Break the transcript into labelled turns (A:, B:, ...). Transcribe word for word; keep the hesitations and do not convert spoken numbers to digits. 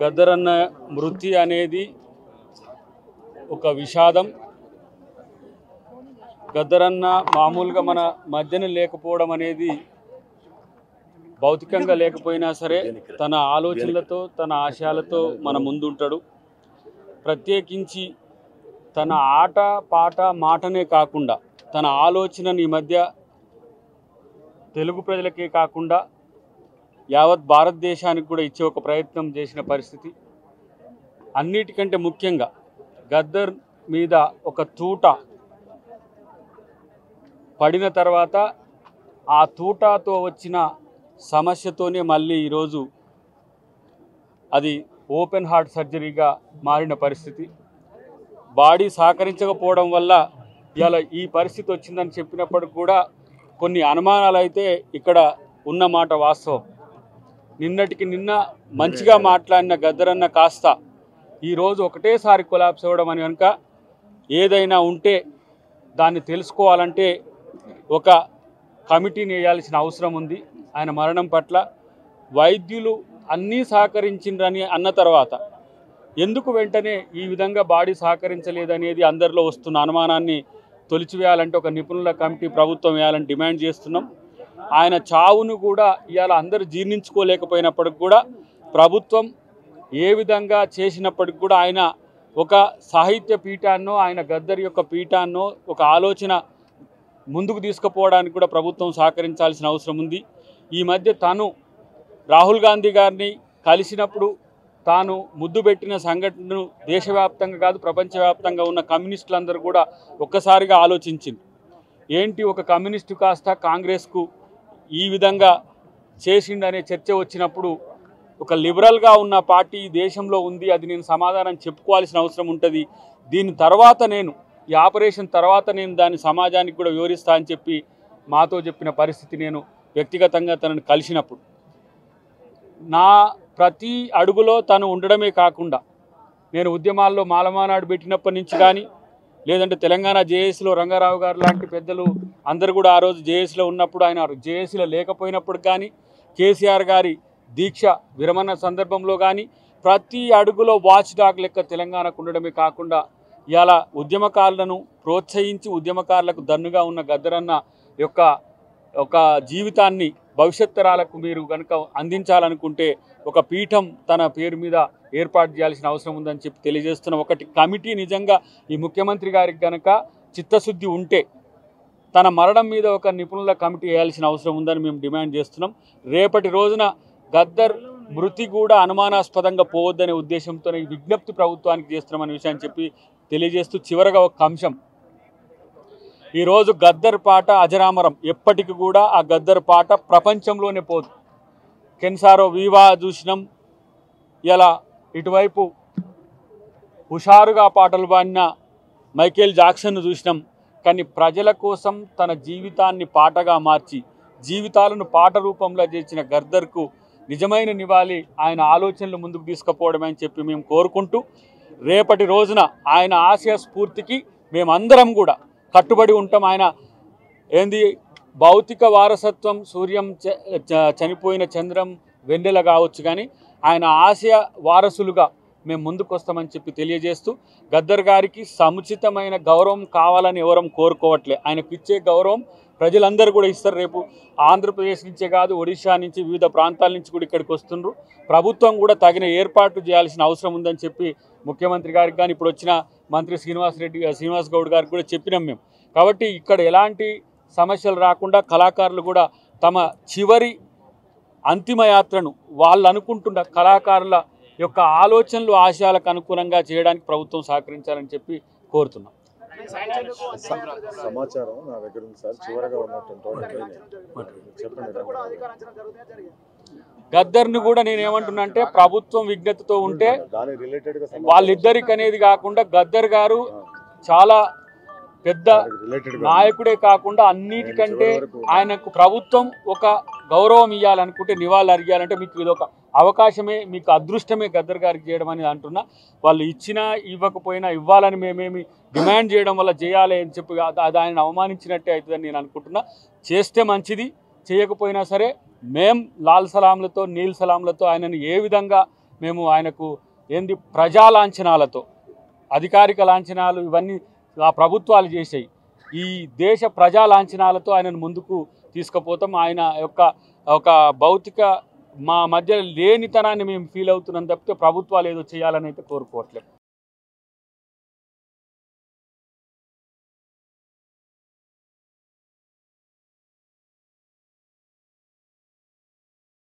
A: గద్దరన్న మృతి అనేది ఒక విషాదం. గద్దరన్న మామూలుగా మన మధ్యన లేకపోవడం అనేది భౌతికంగా లేకపోయినా సరే తన ఆలోచనలతో తన ఆశయాలతో మన ముందుంటాడు. ప్రత్యేకించి తన ఆట పాట మాటనే కాకుండా తన ఆలోచనని ఈ మధ్య తెలుగు ప్రజలకే కాకుండా యావత్ భారతదేశానికి కూడా ఇచ్చే ఒక ప్రయత్నం చేసిన పరిస్థితి. అన్నిటికంటే ముఖ్యంగా గద్దర్ మీద ఒక తూట పడిన తర్వాత ఆ తూటాతో వచ్చిన సమస్యతోనే మళ్ళీ ఈరోజు అది ఓపెన్ హార్ట్ సర్జరీగా మారిన పరిస్థితి. బాడీ సహకరించకపోవడం వల్ల ఇలా ఈ పరిస్థితి వచ్చిందని చెప్పినప్పటికి కూడా కొన్ని అనుమానాలు అయితే ఇక్కడ ఉన్న మాట వాస్తవం. నిన్నటికి నిన్న మంచిగా మాట్లాడిన గద్దరన్న కాస్త ఈరోజు ఒకటేసారి కొలాప్స్ అవ్వడం అని కనుక ఏదైనా ఉంటే దాన్ని తెలుసుకోవాలంటే ఒక కమిటీని వేయాల్సిన అవసరం ఉంది. ఆయన మరణం పట్ల వైద్యులు అన్నీ సహకరించిండ్రని అన్న తర్వాత ఎందుకు వెంటనే ఈ విధంగా బాడీ సహకరించలేదనేది అందరిలో వస్తున్న అనుమానాన్ని తొలిచివేయాలంటే ఒక నిపుణుల కమిటీ ప్రభుత్వం వేయాలని డిమాండ్ చేస్తున్నాం. ఆయన చావును కూడా ఇవాళ అందరూ జీర్ణించుకోలేకపోయినప్పటికి కూడా ప్రభుత్వం ఏ విధంగా చేసినప్పటికి కూడా ఆయన ఒక సాహిత్య పీఠాన్నో ఆయన గద్దర్ యొక్క పీఠాన్నో ఒక ఆలోచన ముందుకు తీసుకుపోవడానికి కూడా ప్రభుత్వం సహకరించాల్సిన అవసరం ఉంది. ఈ మధ్య తాను రాహుల్ గాంధీ గారిని కలిసినప్పుడు తాను ముద్దు పెట్టిన సంఘటనను దేశవ్యాప్తంగా కాదు ప్రపంచవ్యాప్తంగా ఉన్న కమ్యూనిస్టులందరూ కూడా ఒక్కసారిగా ఆలోచించింది. ఏంటి ఒక కమ్యూనిస్టు కాస్త కాంగ్రెస్కు ఈ విధంగా చేసిండనే చర్చ వచ్చినప్పుడు ఒక లిబరల్గా ఉన్న పార్టీ దేశంలో ఉంది, అది నేను సమాధానం చెప్పుకోవాల్సిన అవసరం ఉంటుంది. దీని తర్వాత నేను ఈ ఆపరేషన్ తర్వాత నేను దాన్ని సమాజానికి కూడా వివరిస్తా అని చెప్పి మాతో చెప్పిన పరిస్థితి నేను వ్యక్తిగతంగా తనను కలిసినప్పుడు. నా ప్రతి అడుగులో తను ఉండడమే కాకుండా నేను ఉద్యమాల్లో మాలమానాడు పెట్టినప్పటి నుంచి కానీ లేదంటే తెలంగాణ జేఏసీలో రంగారావు గారు లాంటి పెద్దలు అందరూ కూడా ఆ రోజు జేఏసీలో ఉన్నప్పుడు ఆయన జేఏసీలో లేకపోయినప్పుడు కానీ కేసీఆర్ గారి దీక్ష విరమణ సందర్భంలో కానీ ప్రతి అడుగులో వాచ్ డాగ్ లెక్క తెలంగాణకు ఉండడమే కాకుండా ఇవాళ ఉద్యమకారులను ప్రోత్సహించి ఉద్యమకారులకు దన్నుగా ఉన్న గద్దరన్న యొక్క ఒక జీవితాన్ని భవిష్యత్ తరాలకు మీరు కనుక అందించాలనుకుంటే ఒక పీఠం తన పేరు మీద ఏర్పాటు చేయాల్సిన అవసరం ఉందని చెప్పి తెలియజేస్తున్న ఒకటి కమిటీ నిజంగా ఈ ముఖ్యమంత్రి గారికి కనుక చిత్తశుద్ధి ఉంటే తన మరణం మీద ఒక నిపుణుల కమిటీ వేయాల్సిన అవసరం ఉందని మేము డిమాండ్ చేస్తున్నాం. రేపటి రోజున గద్దర్ మృతి కూడా అనుమానాస్పదంగా పోవద్దనే ఉద్దేశంతో ఈ విజ్ఞప్తి ప్రభుత్వానికి చేస్తున్నామనే విషయాన్ని చెప్పి తెలియజేస్తూ చివరగా ఒక అంశం, ఈరోజు గద్దర్ పాట అజరామరం, ఎప్పటికి కూడా ఆ గద్దర్ పాట ప్రపంచంలోనే పోదు. కెన్సారో వివా చూసినాం, ఇలా ఇటువైపు హుషారుగా పాటలు పాడిన మైకేల్ జాక్సన్ను చూసినాం. కానీ ప్రజల కోసం తన జీవితాన్ని పాటగా మార్చి జీవితాలను పాట రూపంలో చేసిన గద్దర్కు నిజమైన నివాళి ఆయన ఆలోచనలు ముందుకు తీసుకుపోవడమే అని చెప్పి మేము కోరుకుంటూ రేపటి రోజున ఆయన ఆశయ స్ఫూర్తికి మేమందరం కూడా కట్టుబడి ఉంటాం. ఆయన ఏంది భౌతిక వారసత్వం సూర్యం చనిపోయిన చంద్రం వెన్నెల కావచ్చు, కానీ ఆయన ఆశయ వారసులుగా మేము ముందుకు వస్తామని చెప్పి తెలియజేస్తూ గద్దర్ గారికి సముచితమైన గౌరవం కావాలని ఎవరం కోరుకోవట్లే. ఆయనకు ఇచ్చే గౌరవం ప్రజలందరూ కూడా ఇస్తారు. రేపు ఆంధ్రప్రదేశ్ నుంచే కాదు ఒడిశా నుంచి వివిధ ప్రాంతాల నుంచి కూడా ఇక్కడికి వస్తున్నారు. ప్రభుత్వం కూడా తగిన ఏర్పాటు చేయాల్సిన అవసరం ఉందని చెప్పి ముఖ్యమంత్రి గారికి కానీ ఇప్పుడు వచ్చిన మంత్రి శ్రీనివాస్ రెడ్డి శ్రీనివాస్ గౌడ్ గారికి కూడా చెప్పినాం మేము. కాబట్టి ఇక్కడ ఎలాంటి సమస్యలు రాకుండా కళాకారులు కూడా తమ చివరి అంతిమ యాత్రను వాళ్ళు అనుకుంటున్న కళాకారుల యొక్క ఆలోచనలు ఆశయాలకు అనుగుణంగా చేయడానికి ప్రభుత్వం సహకరించాలని చెప్పి కోరుతున్నాం.
B: సమాచారం నా దగ్గర ఉంది సార్, చివరగా ఉన్నటువంటి
A: గద్దర్ని కూడా నేను ఏమంటున్నా అంటే ప్రభుత్వం విజ్ఞతతో ఉంటే వాళ్ళిద్దరికి అనేది కాకుండా గద్దర్ గారు చాలా పెద్ద నాయకుడే కాకుండా అన్నిటికంటే ఆయనకు ప్రభుత్వం ఒక గౌరవం ఇవ్వాలనుకుంటే నివాళులు అర్గాలంటే మీకు ఇది ఒక అవకాశమే, మీకు అదృష్టమే గద్దర్ గారికి చేయడం అని అంటున్నా. వాళ్ళు ఇచ్చినా ఇవ్వకపోయినా ఇవ్వాలని మేమేమి డిమాండ్ చేయడం వల్ల చేయాలి అని చెప్పి అది ఆయన అవమానించినట్టే అవుతుందని నేను అనుకుంటున్నా. చేస్తే మంచిది, చేయకపోయినా సరే మేం లాల్ సలాంలతో నీల్ సలాంలతో ఆయనను ఏ విధంగా మేము ఆయనకు ఏంది ప్రజా లాంఛనాలతో అధికారిక లాంఛనాలు ఇవన్నీ ఆ ప్రభుత్వాలు చేసాయి. ఈ దేశ ప్రజా లాంఛనాలతో ఆయనను ముందుకు తీసుకుపోతాం. ఆయన యొక్క ఒక భౌతిక మా మధ్య లేనితనాన్ని మేము ఫీల్ అవుతున్నాం తప్పితే ప్రభుత్వాలు ఏదో చేయాలని అయితే కోరుకోవట్లేదు.